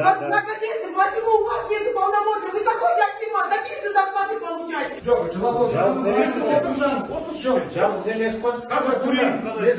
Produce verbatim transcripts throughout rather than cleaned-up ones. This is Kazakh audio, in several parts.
Многодетный, почему у вас нет полномочий? Вы такой активан, такие же зарплаты получаете. Жалғыз емес қой. Қазір көрейін.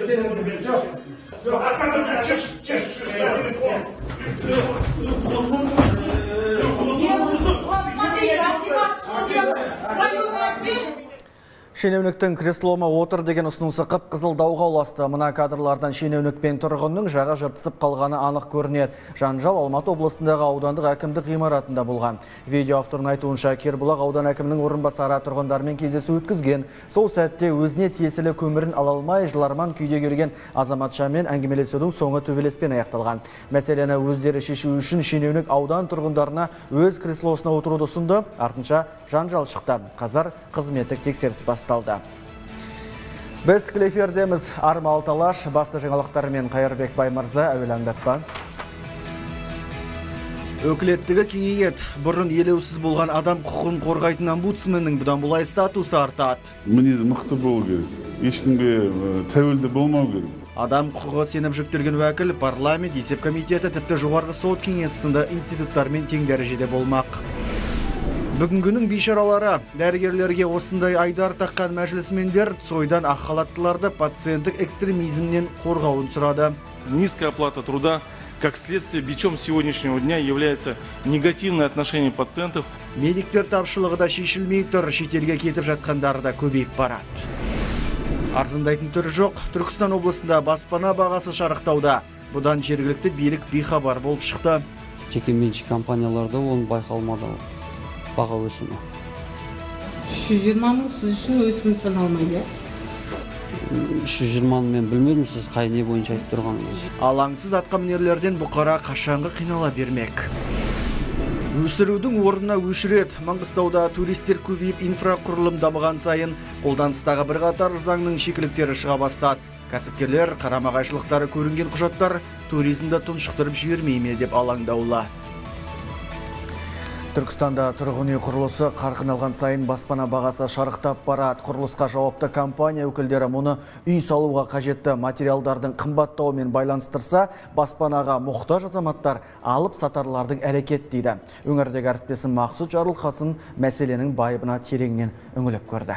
Шенеуніктің креслома отыр деген ұсынысы қып қызыл дауға ұласты. Мына кадрлардан шенеунікпен тұрғынның жаға жыртысып қалғаны анық көрінеді. Жанжал Алматы облысындағы аудандық әкімдік ғимаратында болған. Видео авторының айтуынша Кербұлақ аудан әкімінің орынбасары тұрғындармен кездесу өткізген. Сол сәтте өзіне тиесілі көмірін ала алмай жыларман күйде келген азаматшамен әңгімелесудің соңы төбелеспен аяқталған. Мәселені өздері шешу үшін шенеунік аудан тұрғындарына өз креслосына отыруды ұсынды. Артынша жанжал шықты. Қазір қызметтік тексеріс басталды. Біз тікелей эфирдеміз. Арма Алталаш, басты жаңалықтарымен Қайырбек Баймырза, әуелаңдатпа. Өкілеттігі кеңейет. Бұрын елеусіз болған адам құқығын қорғайтын омбудсменнің бұдан бұлай статусы артады. Мінезі мықты болу керек. Ешкімге тәуелді болмау керек. Адам құқығы сеніп жүктелген уәкіл, парламент, есеп комитеті, тіпті жоғарғы сот кеңесі сынды институттармен тең дәрежеде болмақ. Бүгінгінің бейшаралары, дәрігерлерге осындай айдар таққан мәжілісмендер Цойдан ақ халаттыларды пациенттік экстремизмнен қорғауын сұрады. Низкая оплата труда, как следствие, бичом сегодняшнего дня является негативное отношение пациентов. Медиктер тапшылығы да шешілмей тұр, шетелге кетіп жатқандары да көбейіп барады. Арзындайтын түрі жоқ, Түркістан облысында баспана бағасы шарықтауда. Бұдан жергілікті билік бейхабар болып шықты. Жеке меншік компанияларда оны байқалмады. Баға өсімі. үш жүз жиырма мың сіз үшін өсімін саналмайды. үш жүз жиырманы мен білмедім, сіз қай не бойынша айтып тұрғаныңыз. Алаңсыз атқамінерлерден бұқара қашанғы қинала бермек. Өсірудің орнына өшірет. Маңғыстауда туристер көбейіп инфрақұрылым дамыған сайын қолданыстағы бірқатар заңның шикіліктері шыға бастады. Кәсіпкерлер қарама-қайшылықтары көрінген құжаттар туризмді тұншықтырып жібермей ме деп алаңдаулы. Түркістанда тұрғын үй құрылысы қарқын алған сайын баспана бағасы шарықтап барады. Құрылысқа жауапты компания өкілдері мұны үй салуға қажетті материалдардың қымбаттауымен байланыстырса, баспанаға мұқтаж азаматтар алып сатарлардың әрекет дейді. Өңірдегі әріптесім Мақсұт Жарылқасын мәселенің байыбына тереңнен үңіліп көрді.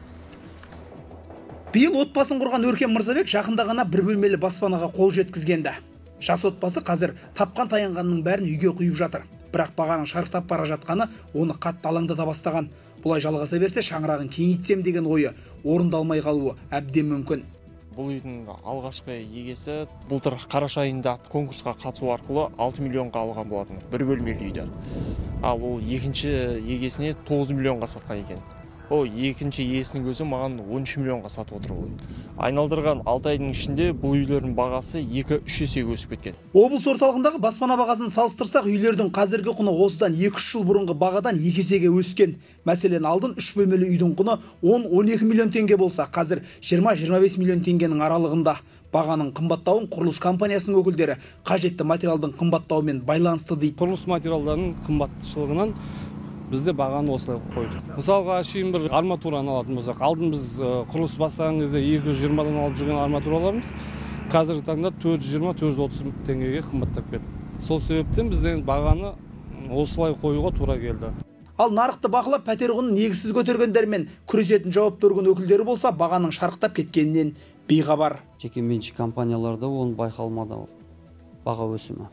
Биыл отбасын құрған Өркен Мырзабек жақында ғана бір бөлмелі баспанаға қол жеткізгенді. Жас отбасы қазір тапқан таянғанның бәрін үйге құйып жатыр. Бірақ бағаның шарықтап бара жатқаны оны қатты алаңдата бастаған. Бұлай жалғаса берсе, шаңырағын кеңейтсем деген ойы орындалмай қалуы әбден мүмкін. Бұл үйдің алғашқы егесі былтыр қараша айында конкурсқа қатысу арқылы алты миллионға алған болатын, бір бөлмелі үйді. Ал ол екінші егесіне тоғыз миллионға сатқан екен. О, екінші иесінің өзі маған он үш миллионға сатып отыр ғой. Айналдырған алты айдың ішінде бұл үйлердің бағасы екі-үш есеге өсіп кеткен. Облыс орталығындағы баспана бағасын салыстырсақ, үйлердің қазіргі құны осыдан екі-үш жыл бұрынғы бағадан екі есеге өскен. Мәселен, алдын үш бөлмелі үйдің құны он-он екі миллион теңге болса, қазір жиырма-жиырма бес миллион теңгенің аралығында. Бағаның қымбаттауын құрылыс компаниясының өкілдері қажетті материалдың қымбаттауымен байланысты дейді. Құрылыс материалдарының қымбатшылығынан бізде бағаны осылай қойды. Мысалға, шейін бір арматураны алатын болсақ, алдын біз құрылыс бастаған кезде екі жүз жиырмадан алып жүрген арматураларымыз қазіргі таңда төрт жүз жиырма - төрт жүз отыз теңгеге қымбаттап кетті. Сол себептен бізден бағаны осылай қоюға тура келді. Ал нарықты бақылап, пәтер құнын негізсіз көтергендермен күресетін жауапты орган өкілдері болса, бағаның шарықтап кеткенінен бейхабар. Жеке меншік компанияларда оны байқалмады. Баға өсімі.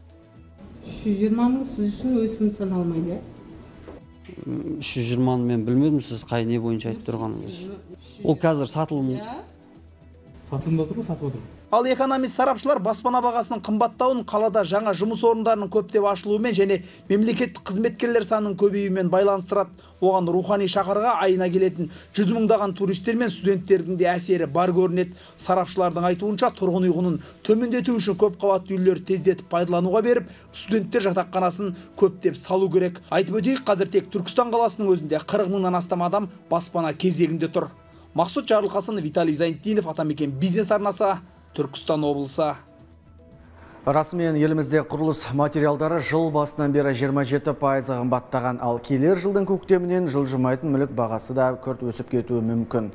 үш жүз жиырма мың сіз үшін өсімін саналмайды. үш жүз жиырманы мен білмедім, сіз қай не бойынша айтып тұрғаныңыз. Ол қазір сатылым. Сатылымда тұр, сатып отыр. Ал экономист сарапшылар баспана бағасының қымбаттауын қалада жаңа жұмыс орындарының көптеп ашылуымен және мемлекеттік қызметкерлер санының көбеюімен байланыстырады. Оған рухани шаһарға айына келетін жүз мыңдаған туристер мен студенттердің де әсері бар көрінеді. Сарапшылардың айтуынша, тұрғын үй құнын төмендету үшін көп қабатты үйлерді тездетіп пайдалануға беріп, студенттер жатақханасын көптеп салу керек. Айтып өтейік, қазір тек Түркістан қаласының өзінде қырық мыңнан астам адам баспана кезегінде тұр. Мақсұт Жарылқасын, Виталий Зайнтдинов, Атамекен бизнес арнасы, Түркістан облысы. Расымен елімізде құрылыс материалдары жыл басынан бері жиырма жеті пайызға қымбаттаған, ал келер жылдың көктемінен жылжымайтын мүлік бағасы да күрт өсіп кетуі мүмкін.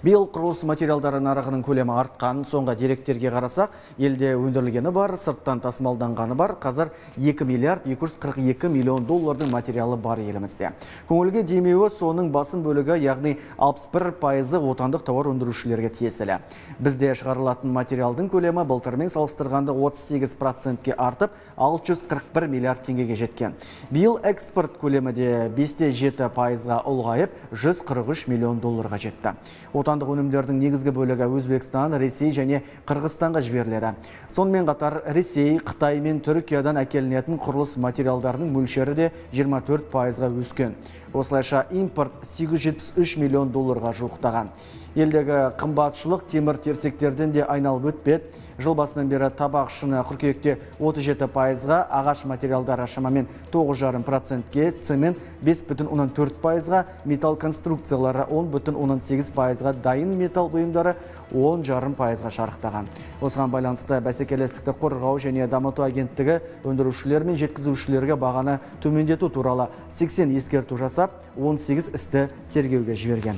Биыл құрылыс материалдары нарығының көлемі артқан. Соңғы деректерге қарасақ, елде өндірілгені бар, сырттан тасымалданғаны бар. Қазір екі миллиард екі жүз қырық екі миллион доллардың материалы бар елімізде. Көңілге демеуі соның басым бөлігі, яғни алпыс бір пайызы отандық тауар өндірушілерге тиесілі. Бізде шығарылатын материалдың көлемі былтырмен салыстырғанда отыз сегіз процентке артып, алты жүз қырық бір миллиард теңгеге жеткен. Биыл экспорт көлемі де бес те жеті пайызға ұлғайып, жүз қырық үш миллион долларға жетті. Отандық өнімдердің негізгі бөлігі Өзбекстан, Ресей және Қырғызстанға жіберіледі. Сонымен қатар Ресей, Қытай мен Түркиядан әкелінетін құрылыс материалдарының мөлшері де жиырма төрт пайызға өскен. Осылайша импорт сегіз жүз жетпіс үш миллион долларға жуықтаған. Елдегі қымбатшылық темір терсектерден де айналып өтпеді. Жыл басынан бері табақ шыны қыркүйекте отыз жеті пайызға, ағаш материалдары шамамен тоғыз жарым процентке, цемент бес бүтін оннан төрт пайызға, металл конструкциялары он бүтін оннан сегіз пайызға, дайын металл бұйымдары он жарым пайызға шарықтаған. Осыған байланысты бәсекелестікті қорғау және дамыту агенттігі өндірушілер мен жеткізушілерге бағаны төмендету туралы сексен ескерту жасап, он сегіз істі тергеуге жіберген.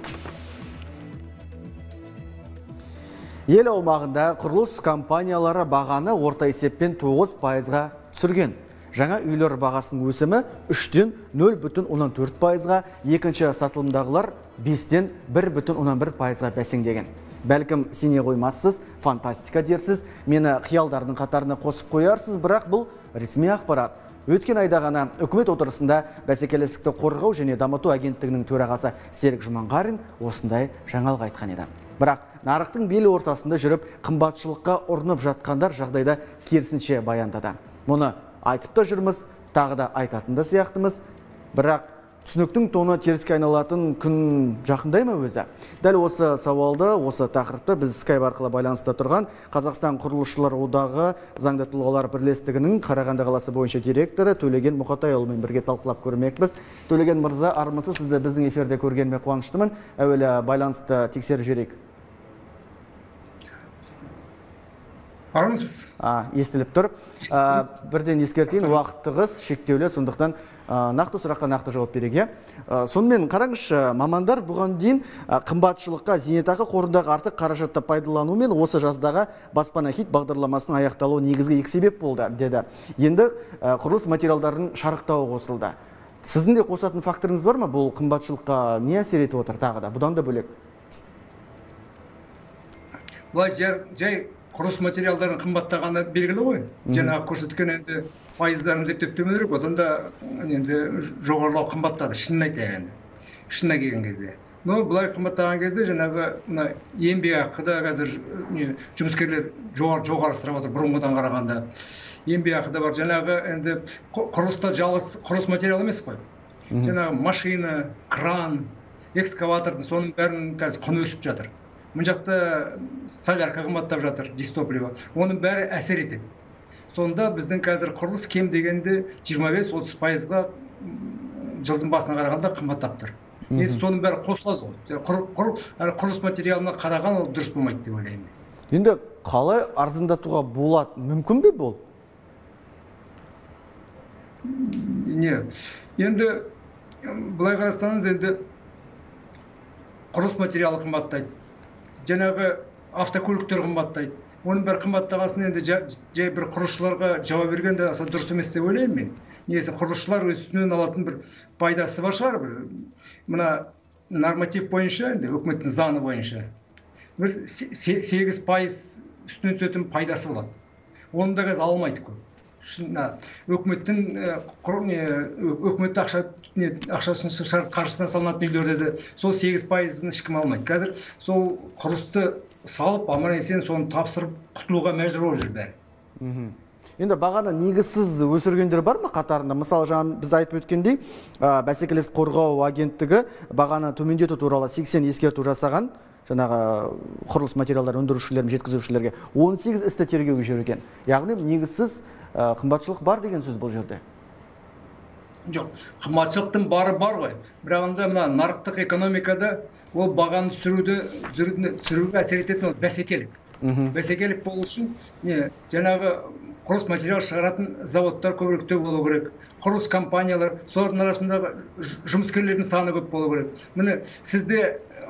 Ел аумағында құрылыс компаниялары бағаны орта есеппен тоғыз пайызға түсірген. Жаңа үйлер бағасының өсімі үштен нөл бүтін оннан төрт пайызға, екінші сатылымдағылар бестен бір бүтін оннан бір пайызға бәсеңдеген. Бәлкім сене қоймассыз, фантастика дерсіз, мені қиялдардың қатарына қосып қоярсыз, бірақ бұл ресми ақпарат. Өткен айда ғана үкімет отырысында бәсекелестікті қорғау және дамыту агенттігінің төрағасы Серік Жұманғарин осындай жаңалық айтқан еді. Бірақ нарықтың белі ортасында жүріп, қымбатшылыққа ұрынып жатқандар жағдайда керісінше баяндады. Мұны айтып та жүрміз, тағы да айтатын да сияқтымыз. Бірақ түсініктің тоны теріске айналатын күн жақындай ма өзі? Дәл осы сауалды, осы тақырыпты біз скайп арқылы байланыста тұрған Қазақстан құрылысшылар одағы заңды тұлғалар бірлестігінің Қарағанды қаласы бойынша директоры Төлеген Мұқатайұлымен бірге талқылап көрмекпіз. Төлеген мырза, армысыз, сізді біздің эфирде көргеніме қуаныштымын. Әуелі байланысты тексеріп жіберейік. Армысыз? Естіліп тұр. Бірден ескертейін, уақытығыз шектеулі, сондықтан нақты сұраққа нақты жауап береге. Сонымен қараңызшы, мамандар бұған дейін қымбатшылыққа зейнетақы қорындағы артық қаражатты пайдалану мен осы жаздағы баспана хит бағдарламасының аяқталуы негізгі екі себеп болды, деді. Енді құрылыс материалдарының шарықтауы қосылды. Сіздің де қосатын факторыңыз бар ма? Бұл қымбатшылыққа не әсер етіп отыр тағы да? Бұдан да бөлек. Бұлай жай құрылыс материалдарын қымбаттағаны белгілі ғой. Жаңағы көрсеткен енді пайыздарын зерттеп төмендіріп, одан да енді жоғарылау қымбаттады, шынын айтайын енді. Шынына келген кезде. Но бұлай қымбаттаған кезде жаңағы мына еңбекақы да қазір жұмыскерлер жоғары сұрап отыр бұрынғыдан қарағанда. Еңбекақы да бар. Жаңағы енді құрылыста жалғыз құрылыс материал емес қой. Жаңағы машина, кран, экскаватордың соның бәрінің қазір құны өсіп жатыр. Мұн жақта солярка қымбаттап жатыр, дистопливо. Оның бәрі әсер етеді. Сонда біздің қазір құрылыс кем дегенде жиырма бес отыз пайызға жылдың басына қарағанда қымбаттап тұр. Соның бәрі қосылады ғой. Құрылыс материалына қараған ол дұрыс болмайды деп ойлаймын. Енді қалай арзандатуға болады? Мүмкін бе бұл? Не? Енді былай қарасаңыз, енді құрылыс материалы қымбаттайды. Жаңағы автокөліктер қымбаттайды. Оның бәрі қымбаттағасын енді жай бір құрылысшыларға жауап бергенде аса дұрыс емес деп ойлаймын мен. Негізі құрылысшылар үстінен алатын бір пайдасы бар шығар. Мына норматив бойынша, енді үкіметтің заңы бойынша бір сегіз пайыз үстінен түсетін пайдасы болады. Оны да қазір алмайды көп. Үкіметтің үкімет ақшасын қаржысына салынатын үйлерде сол сегіз пайызын ешкім алмайды. Қазір сол құрылысты салып, аман есен соны тапсырып құтылуға мәжбүр болып жүр бәрі. Енді бағаны негізсіз өсіргендер бар ма қатарында? Мысалы, жаңа біз айтып өткендей, бәсекелестік қорғау агенттігі бағаны төмендету туралы сексен ескерту жасаған, жаңағы құрылыс материалдар өндірушілер мен жеткізушілерге он сегіз істі тергеуге жіберген. Яғни негізсіз қымбатшылық бар деген сөз бұл жерде. Жоқ, қымбатшылықтың бары бар ғой. Бірақ онда мына нарықтық экономикада ол бағаны түсіруге әсер ететін бәсекелік. Бәсекелік болу үшін жаңағы құрылыс материал шығаратын заводтар көбіректе болу керек. Құрылыс компаниялар, солардың арасындағы жұмыскерлердің саны көп болу керек. Міне сізде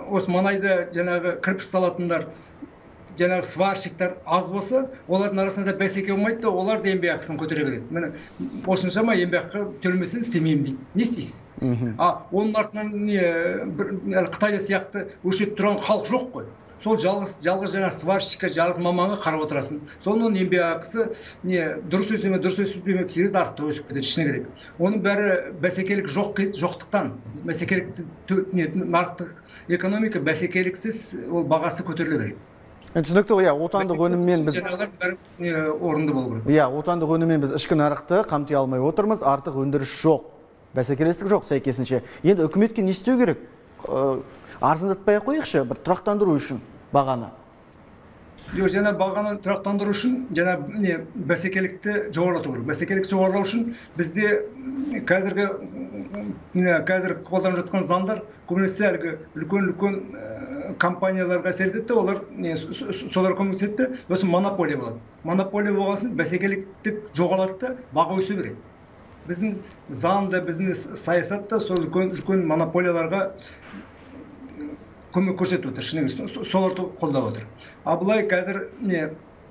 осы маңайда жаңағы кірпіш салатындар, жаңағы сварщиктар аз болса, олардың арасында бәсеке болмайды да, олар да еңбек ақысын көтере береді. Міне осыншама еңбек ақы төлемесең істемеймін дейді. Не істейсіз? А оның артынан не Қытайда сияқты өшіп тұрған халық жоқ қой. Сол жалғыз жалғыз жаңа сварщикка, жалғыз маманға қарап отырасың. Соның еңбек ақысы не дұрыс өсеме, дұрыс өсеме керіз артта өсіп кетеді, шыны керек. Оның бәрі бәсекелік жоқ жоқтықтан, бәсекелік нарықтық экономика бәсекеліксіз ол бағасы көтеріле береді. Түсінікті, иә, отандық өніммен біз орынды болу керек. Иә, отандық өніммен біз ішкі нарықты қамти алмай отырмыз, артық өндіріс жоқ, бәсекелестік жоқ сәйкесінше. Енді үкіметке не істеу керек? Арзандатпай қойықшы, бір тұрақтандыру үшін бағаны. Жоқ, жаңа бағаны тұрақтандыру үшін жаңа не бәсекелікті жоғарлату керек. Бәсекелікті жоғарлау үшін бізде қазіргі қазір қолданып жатқан заңдар көбінесе әлгі үлкен-үлкен компанияларға әсер етеді, олар солар көмектеседі, осы монополия болады. Монополия болғасын бәсекеліктік жоғалады, баға өсе береді. Біздің заңда, біздің саясатта сол үлкен монополияларға көмек көрсетіп отыр, шынымен соларды қолдап отыр. А былай қазір не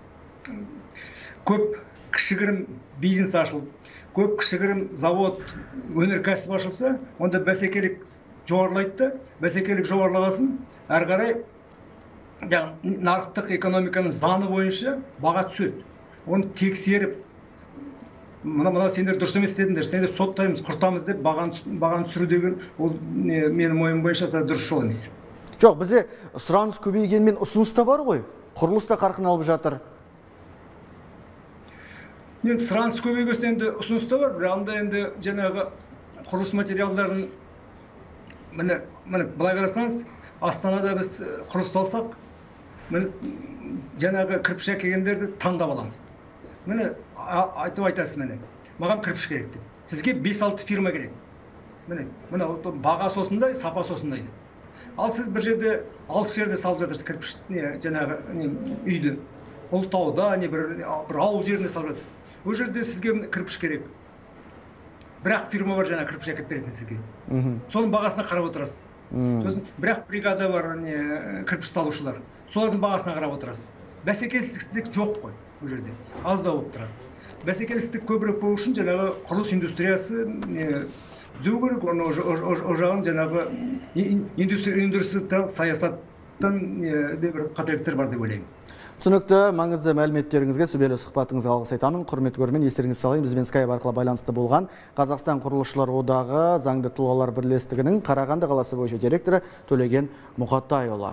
көп кішігірім бизнес ашылып, көп кішігірім завод, өнеркәсіп ашылса, онда бәсекелік жоғарлайды, бәсекелік жоғарлағасын, әрі қарай нарықтық экономиканың заңы бойынша баға түседі. Оны тексеріп, мына сендер дұрыс емес істедіңдер, сендер соттаймыз, құртамыз деп бағаны түсіру деген ол менің ойым бойынша дұрыс жол емес. Жоқ, бізде сұраныс көбейгенмен ұсыныс та бар ғой. Құрылыс та қарқын алып жатыр. Енді сұраныс көбейгесін енді ұсыныс та бар, бірақ енді жаңағы құрылыс материалдарын міне былай қарасаңыз, Астанада біз құрылыс салсақ, міне жаңағы кірпіш әкелгендерді таңдап аламыз. Міне айтып айтасыз, міне маған кірпіш керек деп. Сізге бес алты фирма керек. Міне мына баға осындай, сапа осындай. Ал сіз бір жерде алыс жерде салып жатырсыз кірпіш, жаңағы үйді. Ол тауда, не бір ауыл жеріне салып жатырсыз. Ол жерде сізге кірпіш керек. Бірақ фирма бар, жаңа кірпіш әкеліп беретін сізге. Соның бағасына қарап отырасыз. Сосын бірақ бригада бар, кірпіш салушылар. Солардың бағасына қарап отырасыз. Бәсекелестік жоқ қой бұл жерде. Аз да болып тұрады. Бәсекелестік көбірек болу үшін жаңағы құрылыс индустриясы түзеу керек, оны о жағын жаңағы индустриялық саясаттан бір қателіктер бар деп ойлаймын. Түсінікті, маңызды мәліметтеріңізге, сүбелі сұхбатыңызға алғыс айтамын. Құрметті көрермен, естеріңізге салайын, бізбен скайп арқылы байланысты болған Қазақстан Құрылысшылар одағы Заңды тұлғалар бірлестігінің Қарағанды қаласы бойынша директоры Төлеген Мұқатайұлы.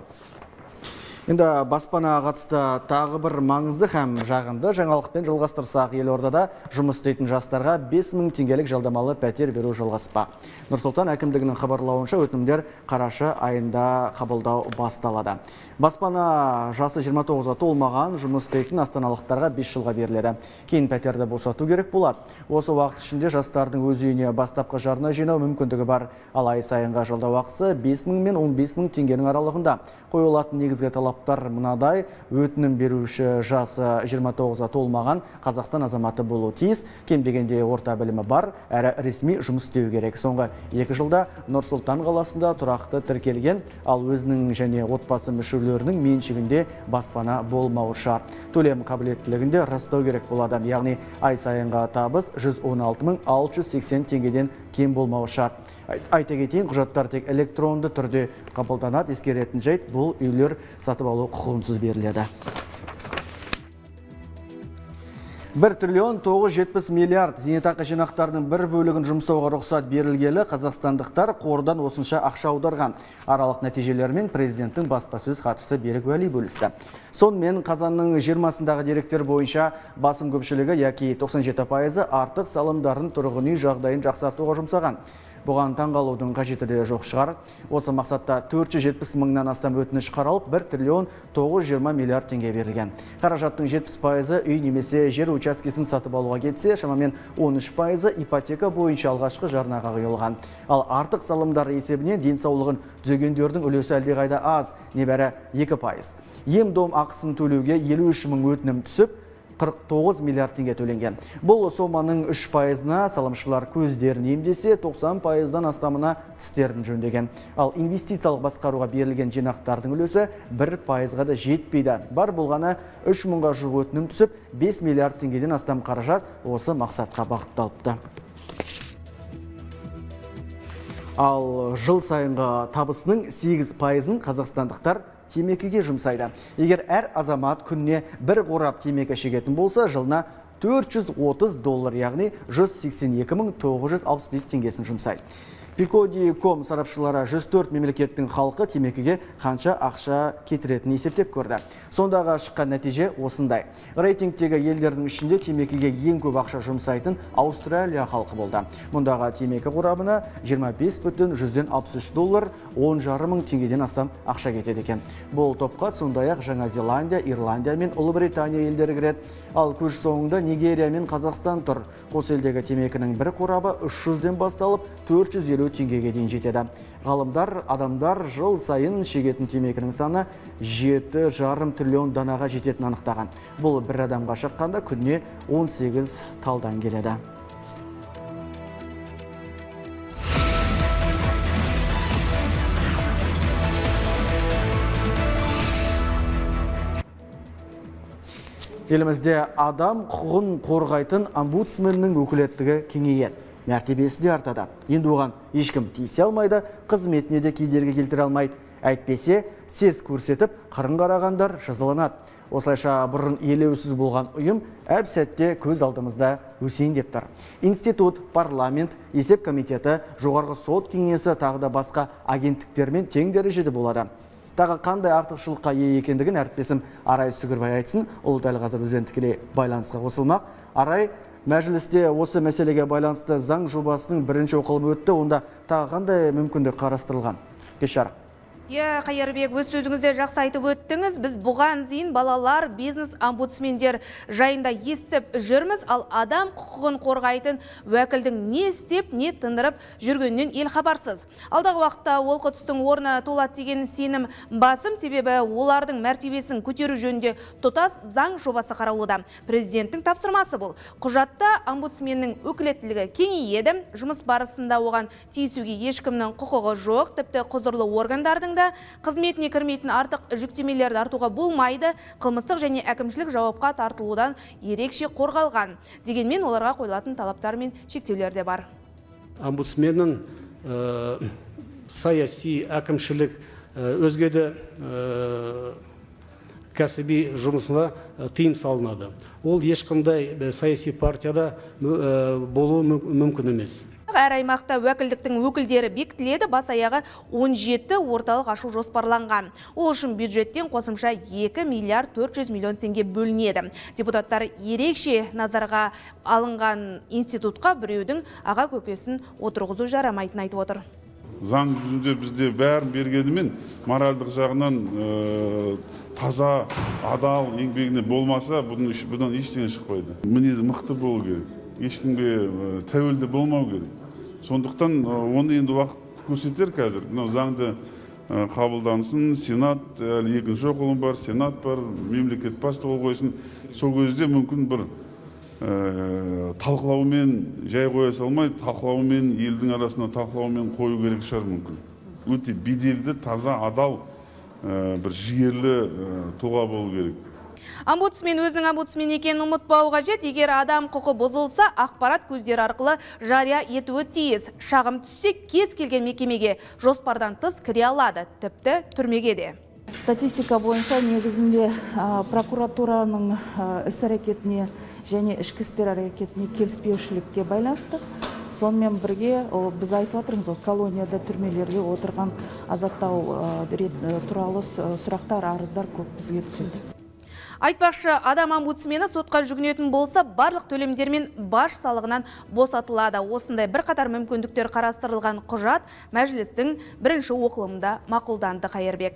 Енді баспана қатысты тағы бір маңызды һәм жағымды жаңалықпен жалғастырсақ, елордада жұмыс істейтін жастарға бес мың теңгелік жалдамалы пәтер беру жалғаспақ. Нұр-Сұлтан әкімдігінің хабарлауынша өтінімдер қараша айында қабылдау басталады. Баспана жасы жиырма тоғызға толмаған жұмыс істейтін астаналықтарға бес жылға беріледі. Кейін пәтерді босату керек болады. Осы уақыт ішінде жастардың өз үйіне бастапқы жарна жинау мүмкіндігі бар. Ал ай сайынға жалдау ақысы бес мың мен он бес мың теңгенің аралығында. Қойылатын негізгі талаптар мынадай: өтінім беруші жасы жиырма тоғызға толмаған Қазақстан азаматы болуы тиіс, кем дегенде орта білімі бар, әрі ресми жұмыс істеу керек. Соңғы екі жылда Нұр-Сұлтан қаласында тұрақты тіркелген, ал өзінің және отбасы мүшелерінің меншігінде баспана болмауы шарт. Төлем қабілеттілігінде растау керек болады. Яғни ай сайынға табыс жүз он алты мың алты жүз сексен теңгеден кем болмауы шарт. Айта кетейін, құжаттар тек электронды түрде қабылданады. Ескеретін жайт, бұл үйлер сатып алу құқығынсыз беріледі. бір триллион тоғыз жүз жетпіс миллиард зейнетақы жинақтарының бір бөлігін жұмсауға рұқсат берілгелі қазақстандықтар қордан осынша ақша аударған. Аралық нәтижелермен президенттің баспасөз хатшысы Берік Уәли бөлісті. Сонымен қазанның жиырмасындағы деректер бойынша басым көпшілігі, яки тоқсан жеті пайызы артық салымдарын тұрғын үй жағдайын жақсартуға жұмсаған. Бұған таңғалудың қажеті де жоқ шығар. Осы мақсатта төрт жүз жетпіс мыңнан астам өтініш қаралып, бір триллион тоғыз жүз жиырма миллиард теңге берілген. Қаражаттың жетпіс пайызы үй немесе жер учаскесін сатып алуға кетсе, шамамен он үш пайызы ипотека бойынша алғашқы жарнаға құйылған. Ал артық салымдар есебінен денсаулығын түзегендердің үлесі әлдеқайда аз, небәрі екі пайыз. Ем-дом ақысын төлеуге елу үш мың өтінім түсіп, қырық тоғыз миллиард теңге төленген. Бұл соманың үш пайызына салымшылар көздерін емдесе, тоқсан пайыздан астамына тістерін жөндеген. Ал инвестициялық басқаруға берілген жинақтардың үлесі бір пайызға да жетпейді. Бар болғаны үш мыңға жуық өтінім түсіп, бес миллиард теңгеден астам қаражат осы мақсатқа бағытталыпты. Ал жыл сайынғы табысының сегіз пайызын қазақстандықтар темекіге жұмсайды. Егер әр азамат күніне бір қорап темекі шегетін болса, жылына төрт жүз отыз доллар, яғни жүз сексен екі мың тоғыз жүз алпыс бес теңгесін жұмсайды. Пикоди точка ком сарапшылары жүз төрт мемлекеттің халқы темекіге қанша ақша кетіретінін есептеп көрді. Сондағы шыққан нәтиже осындай. Рейтингтегі елдердің ішінде темекіге ең көп ақша жұмсайтын Аустралия халқы болды. Мұндағы темекі қорабына жиырма бес бүтін жүзден алпыс үш доллар, он жарым мың теңгеден астам ақша кетеді екен. Бұл топқа сондай-ақ Жаңа Зеландия, Ирландия мен Ұлыбритания елдері кіреді. Ал көш соңында Нигерия мен Қазақстан тұр. Қос елдегі темекінің бір қорабы үш жүзден басталып төрт жүз елу теңгеге дейін жетеді. Ғалымдар, адамдар жыл сайын шегетін темекінің саны жеті жарым триллион данаға жететін анықтаған. Бұл бір адамға шаққанда күніне он сегіз талдан келеді. Елімізде адам құқығын қорғайтын омбудсменнің өкілеттігі кеңейеді. Мәртебесі де артады. Енді оған ешкім тиісе алмайды, қызметіне де кедергі келтіре алмайды. Әйтпесе, сес көрсетіп, қырын қарағандар жазаланады. Осылайша бұрын елеусіз болған ұйым әп сәтте көз алдымызда өсейін деп тұр. Институт, парламент, есеп комитеті, жоғарғы сот кеңесі тағы да басқа агенттіктермен тең дәрежеде болады. Тағы қандай артықшылыққа ие екендігін әріптесім Арай Сүгірбай айтсын, ол дәл қазір өзбен тікелей байланысқа қосылмақ. Арай, мәжілісте осы мәселеге байланысты заң жобасының бірінші оқылымы өтті, онда тағы қандай мүмкіндік қарастырылған? Кеш жарық. Е, Қайырбек, өз сөзіңізде жақсы айтып өттіңіз. Біз бұған дейін балалар, бизнес, омбудсмендер жайында естіп жүрміз, ал адам құқығын қорғайтын уәкілдің не істеп, не тындырып жүргеннен ел хабарсыз. Алдағы уақытта ол құтыстың орны толады деген сенім басым, себебі олардың мәртебесін көтеру жөнінде тұтас заң жобасы қаралуда. Президенттің тапсырмасы бұл. Құжатта омбудсменнің өкілеттілігі кеңейеді, жұмыс барысында оған тиісуге ешкімнің құқығы жоқ, тіпті құзырлы органдардың қызметіне кірмейтін артық жүктемелерді артуға болмайды, қылмыстық және әкімшілік жауапқа тартылудан ерекше қорғалған. Дегенмен оларға қойылатын талаптар мен шектеулер де бар. Омбудсменнің саяси, әкімшілік, өзге де кәсіби жұмысына тыйым салынады. Ол ешқандай саяси партияда болуы мүмкін емес. Әр аймақта уәкілдіктің өкілдері бекітіледі, бас аяғы он жеті орталық ашу жоспарланған. Ол үшін бюджеттен қосымша екі миллиард төрт жүз миллион теңге бөлінеді. Депутаттар ерекше назарға алынған институтқа біреудің аға көкесін отырғызу жарамайтын айтып отыр. Заң жүзінде бізде бәрін бергенімен, моральдық жағынан таза, адал еңбегіне болмаса, бұдан ештеңе шықпайды. Мінезі мықты болу керек. Ешкімге тәуелді болмау керек. Сондықтан оны енді уақыт көрсетер қазір. Заңды қабылдансын, сенат, әлі екінші оқылым бар, сенат бар, мемлекет басшы қол қойсын. Сол кезде мүмкін бір талқылаумен жай қоя салмай, талқылаумен елдің арасында талқылаумен қою керек шығар мүмкін. Өте беделді, таза, адал, бір жігерлі тұлға болу керек. Омбудсмен өзінің омбудсмен екенін ұмытпау қажет. Егер адам құқы бұзылса, ақпарат көздері арқылы жария етуі тиіс. Шағым түссе, кез келген мекемеге жоспардан тыс кіре алады, тіпті түрмеге де. Статистика бойынша негізінде прокуратураның іс-әрекетіне және ішкі істер әрекетіне келіспеушілікке байланысты. Сонымен бірге біз айтып отырмыз, колонияда түрмелерде отырған азаттау туралы сұрақтар, арыздар көп бізге түседі. Айтпақшы, адам омбудсмені сотқа жүгінетін болса, барлық төлемдер мен баж салығынан босатылады. Осындай бір қатар мүмкіндіктер қарастырылған құжат мәжілістің бірінші оқылымында мақұлданды. Қайырбек.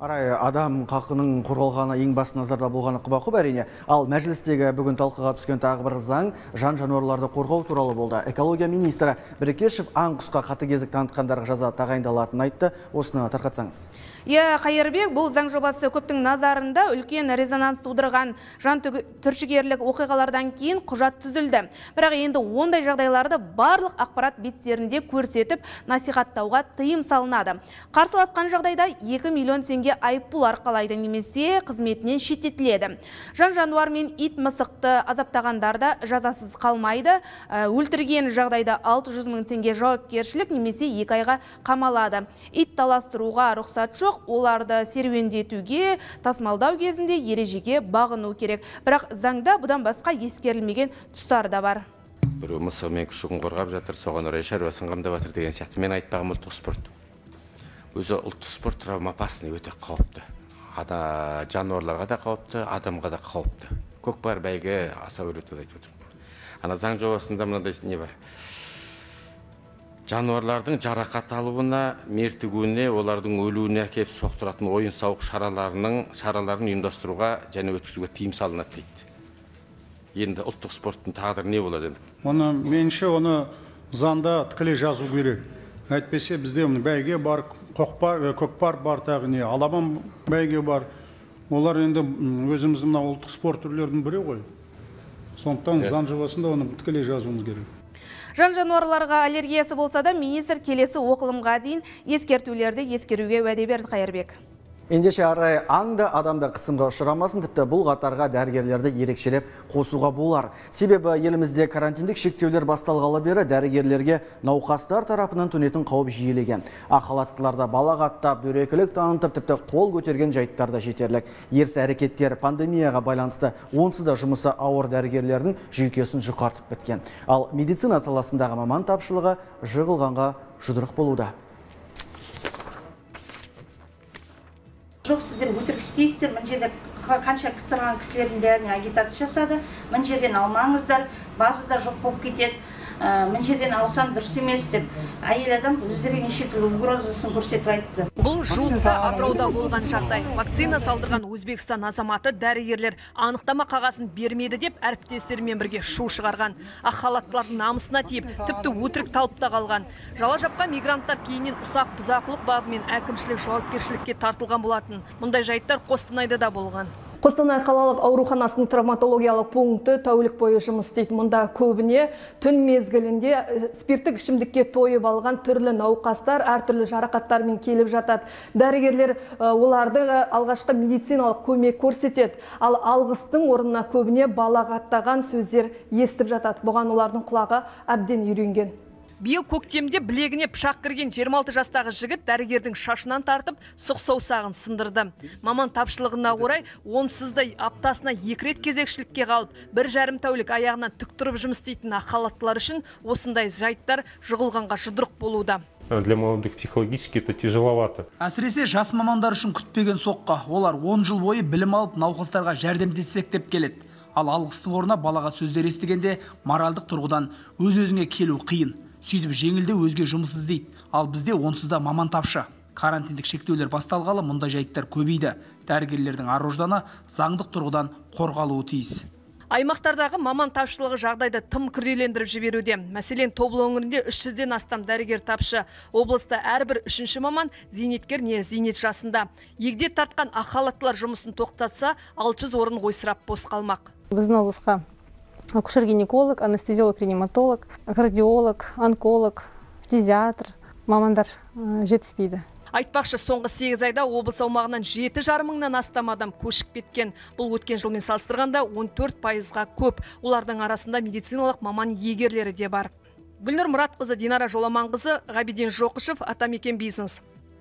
Арай, адам қақының қорғалғаны ең басты назарда болғаны құба-құп әрине. Ал мәжілістегі бүгін талқыға түскен тағы бір заң жан жануарларды қорғау туралы болды. Экология министрі Бірекешев аң құсқа қатыгездік танытқандарға жаза тағайындалатынын айтты. Осыны тарқатсаңыз. Иә, Қайырбек, бұл заң жобасы көптің назарында үлкен резонанс тудырған жан түршігерлік оқиғалардан кейін құжат түзілді. Бірақ енді ондай жағдайларды барлық ақпарат беттерінде көрсетіп, насихаттауға тыйым салынады. Қарсыласқан жағдайда екі миллион теңге айыппұл арқалайды немесе қызметінен шеттетіледі. Жан жануар мен ит мысықты азаптағандарда жазасыз қалмайды. Өлтірген жағдайда алты жүз мың теңге жауапкершілік немесе екі айға қамалады. Ит таластыруға рұқсат жоқ, оларды серуендетуге, тасымалдау кезінде ережеге бағыну керек. Бірақ заңда бұдан басқа ескерілмеген тұстар да бар. Бір мысығы мен күшігін қорғап жатыр, соған орай шаруасын қамдап жатыр деген сияқты. Мен айтпағым ұлттық спорт. Өзі ұлттық спорт травмопасный өте қауіпті. Ада жануарларға да қауіпті, адамға да қауіпті. Көкпар бәйге аса өретіп айтып отыр. Ана заң жобасында мынандай не бар? Жануарлардың жарақат алуына, мертігуіне, олардың өлуіне әкеп соқтыратын ойын-сауық шараларының шараларын ұйымдастыруға және өткізуге тыйым салынады дейді. Енді ұлттық спорттың тағдыры не болады енді? Оны меніңше оны заңда тікелей жазу керек. Әйтпесе бізде бәйге бар, көкпар бар, тағы не, аламан бәйге бар. Олар енді өзіміздің ұлттық спорт түрлерінің бірі ғой. Сондықтан заң жобасында оны тікелей жазуымыз керек. Жан жануарларға аллергиясы болса да, министр келесі оқылымға дейін ескертулерді ескеруге уәде берді. Қайырбек. Ендеше Арай, аңда адамда қысымға ұшырамасын, тіпті бұл қатарға дәрігерлерді ерекшелеп қосуға болар. Себебі елімізде карантиндік шектеулер басталғалы бері дәрігерлерге науқастар тарапынан төнетін қауіп жиілеген. Ақ халаттыларда балағаттап, дөрекілік танытып, тіпті қол көтерген жайттарда жетерлік. Ерсі әрекеттер пандемияға байланысты онсыз да жұмысы ауыр дәрігерлердің жүйкесін жұқартып біткен. Ал медицина саласындағы маман тапшылығы жығылғанға жұдырық болуда. Жоқ, сіздер өтірік істейсіздер, мына жерде қанша тұрған кісілердің бәріне агитация жасады, мына жерден алмаңыздар, базада жоқ болып кетеді, мына жерден алсам дұрыс емес деп, әйел адам өздері неше түрлі угрозасын көрсетіп айтты. Бұл жуықта Атырауда болған жағдай. Вакцина салдырған Өзбекстан азаматы дәрігерлер анықтама қағазын бермеді деп әріптестерімен бірге шу шығарған. Ақ халаттылардың намысына тиіп, тіпті өтірік талыпта қалған. Жала жапқан мигранттар кейіннен ұсақ бұзақылық бабымен әкімшілік жауапкершілікке тартылған болатын. Мұндай жайттар Қостанайда да болған. Қостанай қалалық ауруханасының травматологиялық пункті тәулік бойы жұмыс істейді. Мұнда көбіне түн мезгілінде спирттік ішімдікке тойып алған түрлі науқастар әртүрлі жарақаттармен келіп жатады. Дәрігерлер оларды алғашқы медициналық көмек көрсетеді. Ал алғыстың орнына көбіне балағаттаған сөздер естіп жатады. Бұған олардың құлағы әбден үйренген. Биыл көктемде білегіне пышақ кірген жиырма алты жастағы жігіт дәрігердің шашынан тартып, сұқ саусағын сындырды. Маман тапшылығына орай онсыздай аптасына екі рет кезекшілікке қалып, бір жарым тәулік аяғынан тік тұрып жұмыс істейтін ақ халаттылар үшін осындай жайттар жығылғанға жұдырық болуда. Для молодых психологически это тяжеловато. Әсіресе жас мамандар үшін күтпеген соққа. Олар он жыл бойы білім алып науқастарға жәрдемдесек деп келеді. Ал алғыстың орнына балағат сөздер естігенде моральдық тұрғыдан өз-өзіңе келу қиын. Сөйтіп жеңілде өзге жұмыс іздейді. Ал бізде онсыз да маман тапшы. Карантиндік шектеулер басталғалы мұндай жайттар көбейді. Дәрігерлердің ар-ожданы заңдық тұрғыдан қорғалуы тиіс. Аймақтардағы маман тапшылығы жағдайды тым күрделендіріп жіберуде. Мәселен, Тобыл өңірінде үш жүзден астам дәрігер тапшы. Облыста әрбір үшінші маман зейнеткер не зейнет жасында. Егде тартқан ақ халаттылар жұмысын тоқтатса, алты жүз орын ойсырап бос қалмақ. Біздің облысқа акушер-гинеколог, анестезиолог-реаниматолог, кардиолог, онколог, фтизиатр, мамандар жетіспейді. Айтпақшы, соңғы сегіз айда облыс аумағынан жеті жарым мыңнан астам адам көшіп кеткен. Бұл өткен жылмен салыстырғанда он төрт пайызға көп. Олардың арасында медициналық маман егерлері де бар. Гүлнұр Мұратқызы, Динара Жоламанқызы, Ғабиден Жоқышев, Атамекен бизнес.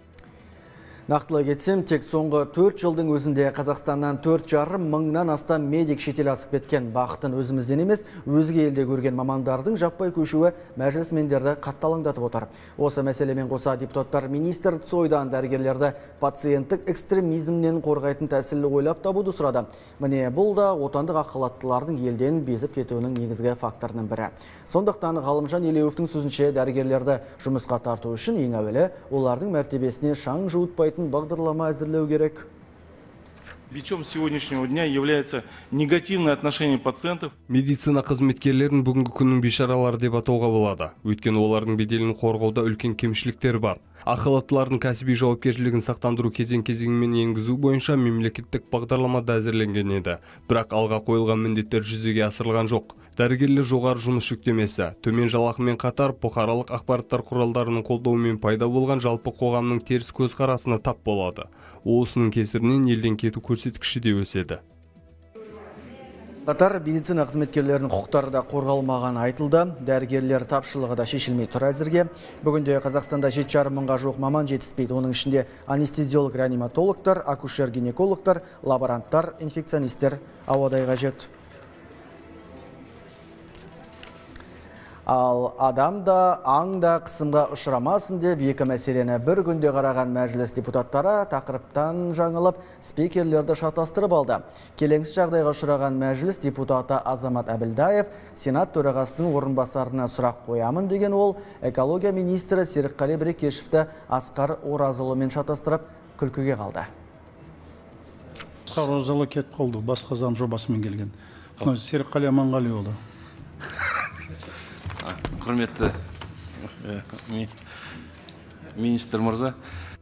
Нақтылы кетсем, тек соңғы төрт жылдың өзінде Қазақстаннан төрт жарым мыңнан астам медик шетел асып кеткен. Бақытын өзімізден емес, өзге елде көрген мамандардың жаппай көшуі мәжілісмендерді қатталаңдатып отыр. Осы мәселемен қоса депутаттар министр Цойдан дәрігерлерді пациенттік экстремизмнен қорғайтын тәсілі ойлап табуды сұрады. Міне бұл да отандық ақ халаттылардың елден безіп кетуінің негізгі факторының бірі. Сондықтан Ғалымжан Елеуовтың сөзінше дәрігерлерді жұмысқа тарту үшін ең әуелі олардың мәртебесіне шаң жуытпайтын болатын бағдарлама әзірлеу керек. Бичом сегодняшнего дня является негативное отношение пациентов. Медицина қызметкерлерін бүгінгі күннің бейшаралары деп атауға болады. Өйткені олардың беделін қорғауда үлкен кемшіліктер бар. Ақылаттылардың кәсіби жауапкершілігін сақтандыру кезең-кезеңмен енгізу бойынша мемлекеттік бағдарламада әзірленген еді. Бірақ алға қойылған міндеттер жүзеге асырылған жоқ. Дәрігерлер жоғары жұмыс жүктемесі, төмен жалақымен қатар бұқаралық ақпараттар құралдарының қолдауымен пайда болған жалпы қоғамның теріс көзқарасына тап болады. Осының кесірінен елден кету көрсеткіші де өседі. Қатар медицина қызметкерлерінің құқықтары да қорғалмаған айтылды. Дәрігерлер тапшылығы да шешілмей тұр әзірге. Бүгінде Қазақстанда жеті жарым мыңға жуық маман жетіспейді. Оның ішінде анестезиолог, реаниматологтар, акушер-гинекологтар, лаборанттар, инфекционистер ауадай қажет. Ал адам да, аң да қысымға ұшырамасын деп екі мәселені бір күнде қараған мәжіліс депутаттары тақырыптан жаңылып, спикерлерді шатастырып алды. Келеңсіз жағдайға ұшыраған мәжіліс депутаты Азамат Әбілдаев Сенат төрағасының орынбасарына сұрақ қоямын деген ол экология министрі Серікқали Брекешевті Асқар Оразұлымен шатастырып күлкіге қалды. Асқар Оразұлы кетіп қалды, басқа заң жобасымен келген. Серікқали Аманғалиұлы. Құрметті министр мырза.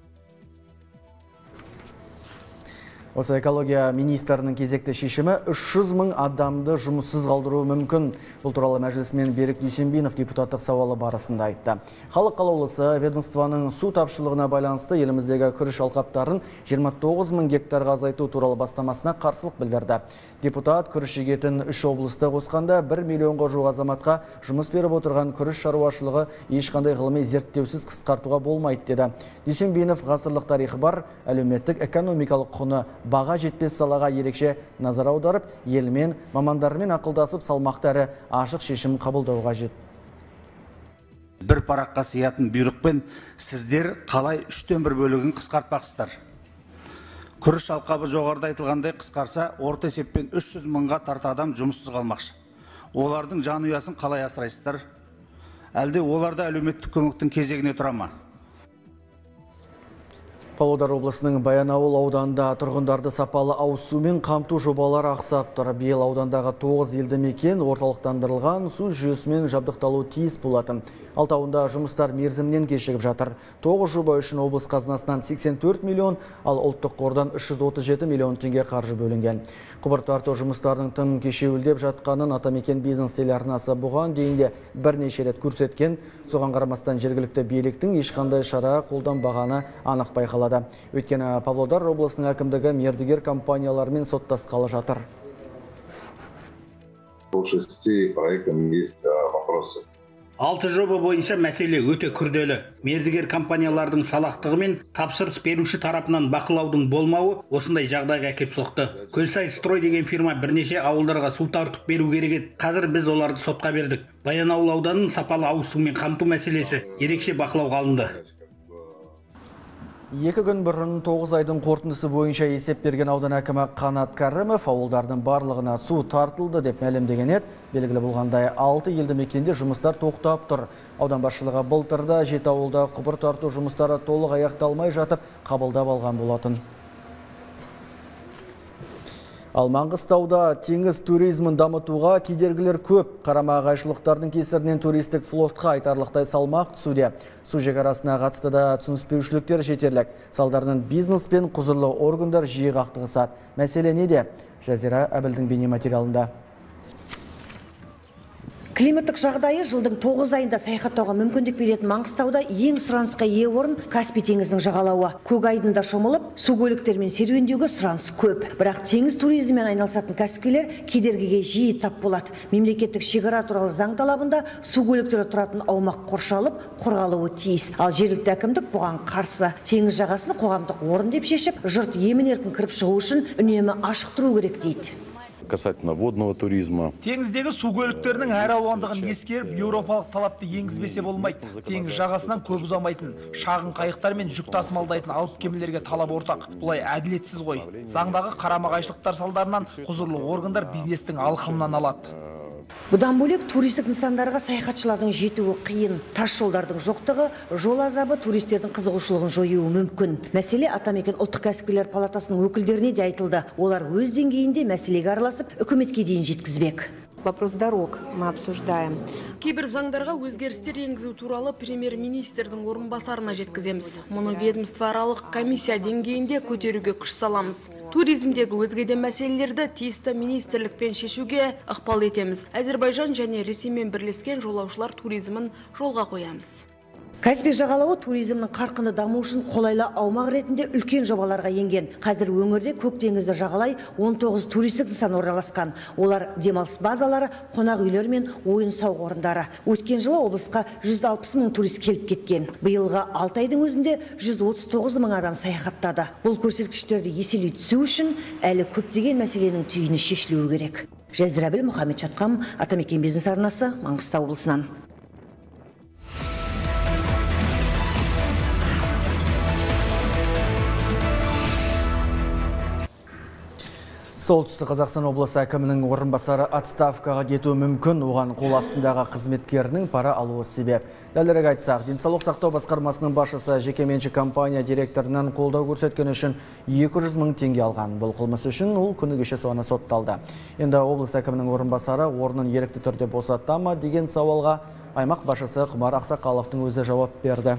Осы экология министрінің кезекті шешімі үш жүз мың адамды жұмыссыз қалдыруы мүмкін. Бұл туралы мәжілісмен Берік Дүйсенбинов депутаттық сауалы барысында айтты. Халық қалаулысы ведомствоның су тапшылығына байланысты еліміздегі күріш алқаптарын жиырма тоғыз мың гектарға азайту туралы бастамасына қарсылық білдірді. Депутат күріш егетін үш облыста қосқанда бір миллионға жуық азаматқа жұмыс беріп отырған күріш шаруашылығы ешқандай ғылыми зерттеусіз қысқартуға болмайды деді. Дүйсенбинов ғасырлық тарихы бар әлеуметтік экономикалық құны баға жетпес салаға ерекше назар аударып, елмен, мамандармен ақылдасып салмақты әрі ашық шешім қабылдауға қажет. Бір параққа сиятын бұйрықпен сіздер қалай үштен бір бөлігін қысқартпақсыздар. Күріш алқабы жоғарыда айтылғандай қысқарса, орта есеппен үш жүз мыңға тарта адам жұмыссыз қалмақшы. Олардың жанұясын қалай асырайсыздар? Әлде оларда әлеуметтік көмектің кезегіне тұра ма? Павлодар облысының Баянауыл ауданында тұрғындарды сапалы ауыз сумен қамту жобалары ақсап тұр. Биыл аудандағы тоғыз елді мекен орталықтандырылған су жүйесімен жабдықталу тиіс болатын. Алтауында жұмыстар мерзімнен кешігіп жатыр. тоғыз жоба үшін облыс қазынасынан сексен төрт миллион, ал ұлттық қордан үш жүз отыз жеті миллион теңге қаржы бөлінген. Құбыр тарту жұмыстарының тым кешеуілдеп жатқанын Атамекен бизнес телеарнасы бұған дейінде бірнеше рет көрсеткен. Соған қарамастан жергілікті биліктің ешқандай шара қолданбағаны анық байқалады. Өйткені Павлодар облысының әкімдігі мердігер компаниялармен соттасқалы жатыр. По шести проектам есть вопросы. Алты жоба бойынша мәселе өте күрделі. Мердігер компаниялардың салақтығы мен тапсырыс беруші тарапынан бақылаудың болмауы осындай жағдайға әкеп соқты. Көлсай строй деген фирма бірнеше ауылдарға су тартып беру керек еді. Қазір біз оларды сотқа бердік. Баянауыл ауданын сапалы ауыз сумен қамту мәселесі ерекше бақылауға алынды. Екі күн бұрын тоғыз айдың қорытындысы бойынша есеп берген аудан әкімі Қанат Кәрімов ауылдардың барлығына су тартылды деп мәлімдеген еді. Белгілі болғандай алты елді мекенде жұмыстар тоқтап тұр. Аудан басшылығы былтырда жеті ауылда құбыр тарту жұмыстары толық аяқталмай жатып қабылдап алған болатын. Ал Маңғыстауда теңіз туризмін дамытуға кедергілер көп. Қарама-қайшылықтардың кесірінен туристік флотқа айтарлықтай салмақ түсуде. Су шекарасына қатысты да түсініспеушіліктер жетерлік. Салдарынан бизнес пен құзырлы органдар жиі қақтығысады. Мәселе неде? Жазира Әбілдің бейнематериалында. Климаттық жағдайы жылдың тоғыз айында саяхаттауға мүмкіндік беретін Маңғыстауда ең сұранысқа ие орын Каспий теңізінің жағалауы. Көк айдында шомылып, су көліктермен серуендеуге сұраныс көп. Бірақ теңіз туризмімен айналысатын кәсіпкерлер кедергіге жиі тап болады. Мемлекеттік шекара туралы заң талабында су көліктері тұратын аумақ қоршалып, қорғалуы тиіс. Ал жергілікті әкімдік бұған қарсы. Теңіз жағасын қоғамдық орын деп шешіп, жұрт емін-еркін кіріп шығу үшін үнемі ашық тұру керек дейді. Касательно водного туризма. Теңіздегі су көліктерінің әр алуандығын ескеріп, еуропалық талапты енгізбесе болмайды. Теңіз жағасынан көп ұзамайтын, шағын қайықтар мен жүк тасымалдайтын алып кемелерге талап ортақ. Бұлай әділетсіз ғой. Заңдағы қарама-қайшылықтар салдарынан құзырлы органдар бизнестің алқымынан алады. Бұдан бөлек туристік нысандарға саяхатшылардың жетуі қиын. Тас жолдардың жоқтығы, жол азабы туристердің қызығушылығын жоюы мүмкін. Мәселе Атамекен ұлттық кәсіпкерлер палатасының өкілдеріне де айтылды. Олар өз деңгейінде мәселеге араласып, үкіметке дейін жеткізбек. Вопрос дорог мы обсуждаем. Кейбір заңдарға өзгерістер енгізу туралы премьер-министрдің орынбасарына жеткіземіз. Мұны ведомствоаралық комиссия деңгейінде көтеруге күш саламыз. Туризмдегі өзге де мәселелерді тиісті министрлікпен шешуге ықпал етеміз. Әзербайжан және Ресеймен бірлескен жолаушылар туризмін жолға қоямыз. Каспий жағалауы туризмнің қарқынды даму үшін қолайлы аумақ ретінде үлкен жобаларға енген. Қазір өңірде көк теңізді жағалай он тоғыз туристік нысан орналасқан. Олар демалыс базалары, қонақ үйлер мен ойын сауық орындары. Өткен жылы облысқа жүз алпыс мың турист келіп кеткен. Биылғы алты айдың өзінде жүз отыз тоғыз мың адам саяхаттады. Бұл көрсеткіштерді еселей түсу үшін әлі көптеген мәселенің түйіні шешілуі керек. Жазирабіл Мұхаммед Шатқам, Атамекен бизнес арнасы, Маңғыстау облысынан. Солтүстік Қазақстан облысы әкімінің орынбасары отставкаға кетуі мүмкін, оған қол астындағы қызметкерінің пара алуы себеп. Дәлірек айтсақ, денсаулық сақтау басқармасының басшысы жекеменшік компания директорынан қолдау көрсеткен үшін екі жүз мың теңге алған. Бұл қылмыс үшін ол күні кеше соңына сотталды. Енді облыс әкімінің орынбасары орнын ерікті түрде босатты ма деген сауалға аймақ басшысы Құмар Ақсақаловтың өзі жауап берді.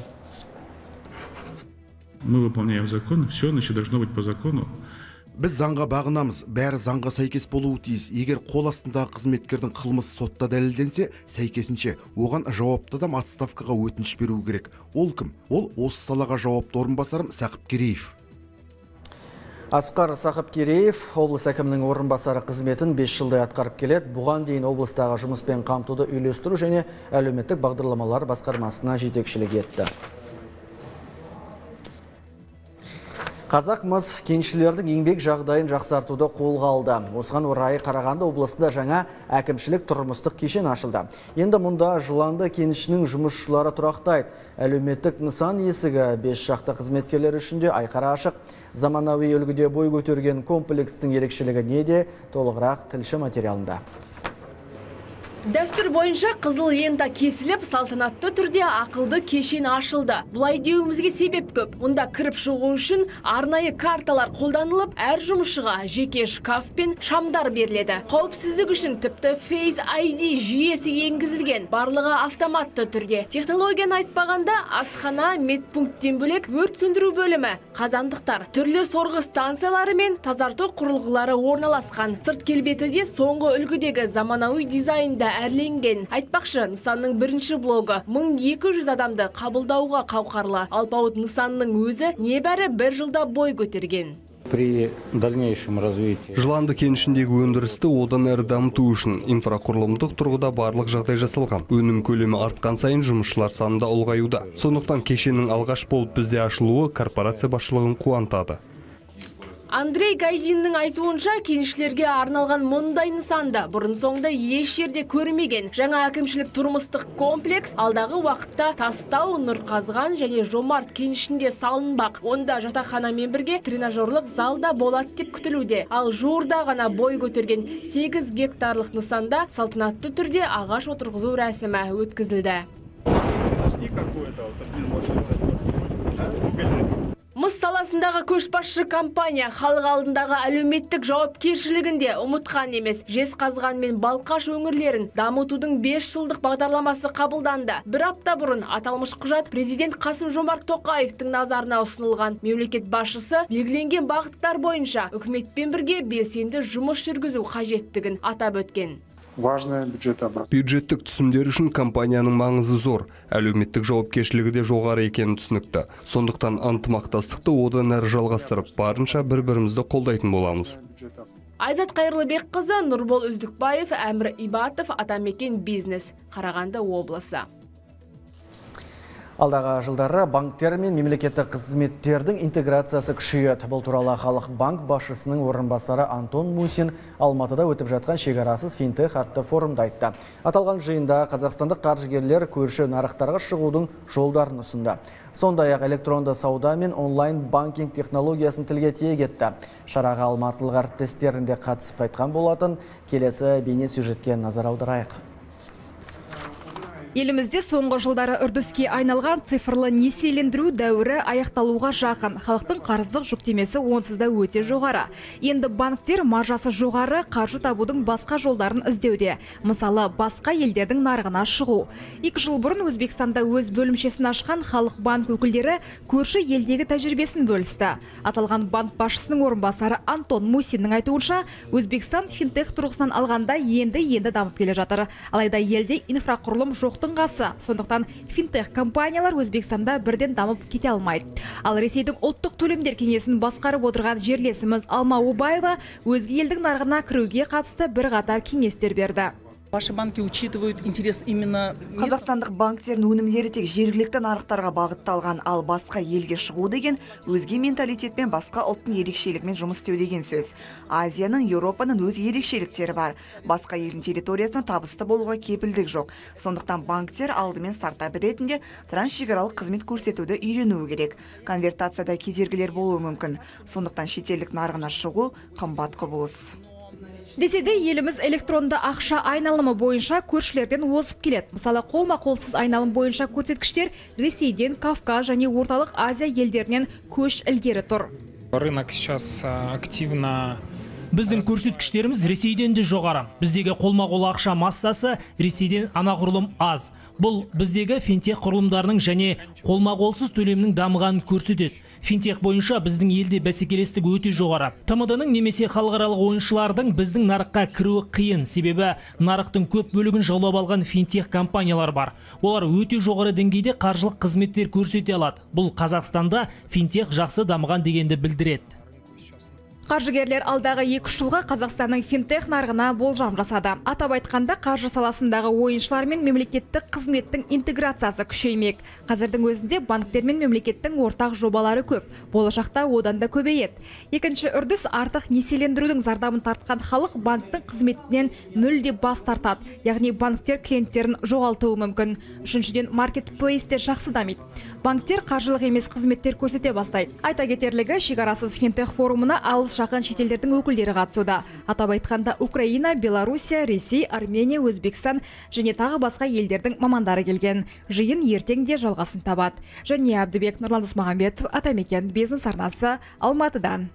Мы выполняем закон, все, значит, должно быть по закону. Біз заңға бағынамыз, бәрі заңға сәйкес болуы тиіс. Егер қол астындағы қызметкердің қылмысы сотта дәлелденсе, сәйкесінше оған жауапты адам отставкаға өтініш беру керек. Ол кім? Ол осы салаға жауапты орынбасарым Сақыпкереев. Асқар Сақыпкереев облыс әкімінің орынбасары қызметін бес жылдай атқарып келеді. Бұған дейін облыстағы жұмыспен қамтуды үйлестіру және әлеуметтік бағдарламалар басқармасына жетекшілік етті. Қазақмыс кеншілердің еңбек жағдайын жақсартуды қолға алды. Осыған орай Қарағанды облысында жаңа әкімшілік тұрмыстық кешен ашылды. Енді мұнда Жыланды кенішінің жұмысшылары тұрақтайды. Әлеуметтік нысан есігі бес шақты қызметкерлер үшін де айқара ашық. Заманауи үлгіде бой көтерген комплекстің ерекшелігі неде? Толығырақ тілші материалында. Дәстүр бойынша қызыл лента кесіліп, салтанатты түрде ақылды кешен ашылды. Бұлай деуімізге себеп көп. Мұнда кіріп шығу үшін арнайы карталар қолданылып, әр жұмысшыға жеке шкаф пен шамдар беріледі. Қауіпсіздік үшін тіпті Face ай ди жүйесі енгізілген. Барлығы автоматты түрде. Технологияны айтпағанда асхана, медпункттен бөлек өрт сөндіру бөлімі, қазандықтар, түрлі сорғы станциялары мен тазарту құрылғылары орналасқан. Сырт келбеті де соңғы үлгідегі заманауи дизайнда әрленген. Айтпақшы, нысанның бірінші блогы мың екі жүз адамды қабылдауға қауқарлы. Алпауыт нысанның өзі небәрі бір жылда бой көтерген. При дальнейшем развитии Жыланды кенішіндегі өндірісті одан әрі дамыту үшін инфрақұрылымдық тұрғыда барлық жағдай жасалған. Өнім көлемі артқан сайын жұмысшылар санында ұлғаюда. Сондықтан кешеннің алғаш болып бізде ашылуы корпорация басшылығын қуантады. Андрей Гайдиннің айтуынша кенішілерге арналған мұндай нысанды бұрын соңды еш жерде көрмеген. Жаңа әкімшілік тұрмыстық комплекс алдағы уақытта Тастау, Нұрқазған және Жомарт кенішінде салынбақ. Онда жатақханамен бірге тренажерлық залда болады деп күтілуде. Ал жуырда ғана бой көтерген сегіз гектарлық нысанда салтанатты түрде ағаш отырғызу рәсімі өткізілді. Мыс саласындағы көшбасшы компания халық алдындағы әлеуметтік жауапкершілігінде ұмытқан емес. Жезқазған мен Балқаш өңірлерін дамытудың бес жылдық бағдарламасы қабылданды. Бір апта бұрын аталмыш құжат президент Қасым-Жомарт Тоқаевтың назарына ұсынылған. Мемлекет басшысы белгіленген бағыттар бойынша үкіметпен бірге белсенді жұмыс жүргізу қажеттігін атап өткен. Бюджеттік түсімдер үшін компанияның маңызы зор, әлеуметтік жауапкершілігі де жоғары екенін түсінікті. Сондықтан ынтымақтастықты одан әрі жалғастырып, барынша бір-бірімізді қолдайтын боламыз. Айзат Қайырлыбекқызы, Нұрбол Үздікбаев, Әмір Ибатов, Атамекен бизнес, Қарағанды облысы. Алдағы жылдары банктер мен мемлекеттік қызметтердің интеграциясы күшейеді. Бұл туралы Халық банк басшысының орынбасары Антон Мусин Алматыда өтіп жатқан шекарасыз финтех атты форумда айтты. Аталған жиында қазақстандық қаржыгерлер көрші нарықтарға шығудың жолдарын ұсынды. Сондай-ақ электронды сауда мен онлайн банкинг технологиясын тілге тиек етті. Шараға алматылық әріптестерінде қатысып қайтқан болатын. Келесі бейне сюжетке назар аударайық. Елімізде соңғы жылдары үрдіске айналған цифрлы несиелендіру дәуірі аяқталуға жақын. Халықтың қарыздық жүктемесі онсыз да өте жоғары. Енді банктер маржасы жоғары қаржы табудың басқа жолдарын іздеуде. Мысалы, басқа елдердің нарығына шығу. Екі жыл бұрын Өзбекстанда өз бөлімшесін ашқан Халық банк өкілдері көрші елдегі тәжірибесін бөлісті. Аталған банк басшысының орынбасары Антон Мусиннің айтуынша, Өзбекстан финтех тұрғысынан алғанда енді-енді дамып келе жатыр. Алайда елде инфрақұрылым жоқ қасы. Сондықтан финтех компаниялар Өзбекстанда бірден дамып кете алмайды. Ал Ресейдің ұлттық төлемдер кеңесін басқарып отырған жерлесіміз Алма Убаева өзге елдің нарығына кіруге қатысты бір қатар кеңестер берді. Ваши банки учитывают интерес именно... Қазақстандық банктердің өнімдері тек жергілікті нарықтарға бағытталған, ал басқа елге шығу деген өзге менталитетпен басқа ұлттың ерекшелігімен жұмыс істеу деген сөз. Азияның, Еуропаның өз ерекшеліктері бар. Басқа елдің территориясына табысты болуға кепілдік жоқ. Сондықтан банктер алдымен стартап ретінде трансшекаралық қызмет көрсетуді үйренуі керек. Конвертацияда кедергілер болуы мүмкін. Сондықтан шетелдік нарығына шығу қымбат құбылыс. Десе де еліміз электронды ақша айналымы бойынша көршілерден озып келеді. Мысалы, қолма-қолсыз айналым бойынша көрсеткіштер Ресейден, Кавказ және Орталық Азия елдерінен көш ілгері тұр. Рынок сейчас активно... Біздің көрсеткіштеріміз Ресейден де жоғары. Біздегі қолма-қол ақша массасы Ресейден анағұрлым аз. Бұл біздегі финтех құрылымдарының және қолма-қолсыз төлемнің дамығанын көрсетеді. Финтех бойынша біздің елде бәсекелестік өте жоғары. Т М Д-ның немесе халықаралық ойыншылардың біздің нарыққа кіруі қиын, себебі нарықтың көп бөлігін жаулап алған финтех компаниялар бар. Олар өте жоғары деңгейде қаржылық қызметтер көрсете алады. Бұл Қазақстанда финтех жақсы дамыған дегенді білдіреді. Қаржыгерлер алдағы екі жылға Қазақстанның финтех нарығына болжам жасады. Атап айтқанда, қаржы саласындағы ойыншылар мен мемлекеттік қызметтің интеграциясы күшеймек. Қазірдің өзінде банктер мен мемлекеттің ортақ жобалары көп. Болашақта одан да көбейеді. Екінші үрдіс артық несиелендірудің зардабын тартқан халық банктың қызметінен мүлде бас тартады. Яғни банктер клиенттерін жоғалтуы мүмкін. Үшіншіден, маркетплейстер жақсы дамиды. Банктер қаржылық емес қызметтер көрсете бастайды. Айта кетерлігі, шекарасыз финтех форумына алыс жақын шетелдердің өкілдері қатысуда. Атап айтқанда Украина, Белоруссия, Ресей, Армения, Өзбекстан және тағы басқа елдердің мамандары келген. Жиын ертең де жалғасын табады. Және Әбдібек, Нұрлан Досмағамбетов, Атамекен бизнес арнасы, Алматыдан.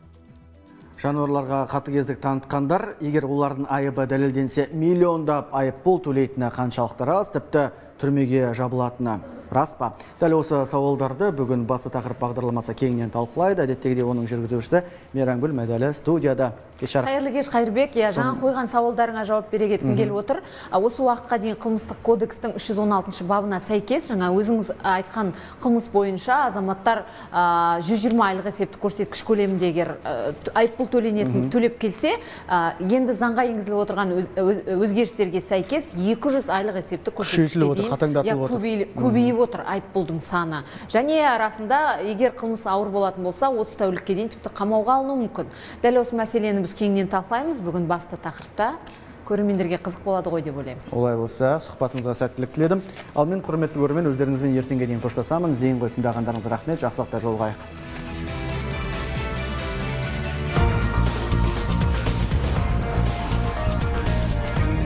Жануарларға қатыгездік танытқандар, егер олардың айыбы дәлелденсе, миллиондап айыппұл төлейтіні қаншалықты рас, тіпті түрмеге жабылатыны рас па? Дәл осы сауалдарды бүгін басты тақырып бағдарламасы кеңінен талқылайды. Әдеттегідей оның жүргізушісі Мейрамгүл Мәдәлі студияда. Қайырлы кеш, Қайырбек. Жаңа қойған сауалдарыңа жауап бере кеткім келіп отыр. Осы уақытқа дейін қылмыстық кодекстің үш жүз он алтыншы бабына сәйкес, жаңа өзіңіз айтқан қылмыс бойынша азаматтар жүз жиырма айлық есептік көрсеткіш көлеміндегі айыппұл төленетін төлеп келсе, енді заңға енгізіліп отырған өзгерістерге сәйкес екі жүз айлық есептік көрсеткішке дейін көбейіп отыр айыппұлдың саны. Және арасында, егер қылмыс ауыр болатын болса, отыз тәулікке дейін тіпті қамауға алынуы мүмкін. Дәл осы мәселені біз кеңінен талқылаймыз. Бүгін басты тақырыпта көрермендерге қызық болады ғой деп ойлаймын. Олай болса, сұхбатыңызға сәттілік тіледім. Ал мен құрметті көрермен, өздеріңізбен ертеңге дейін қоштасамын. Зейін ғой тыңдағандарыңызға рахмет, жақсылықта жолығайық.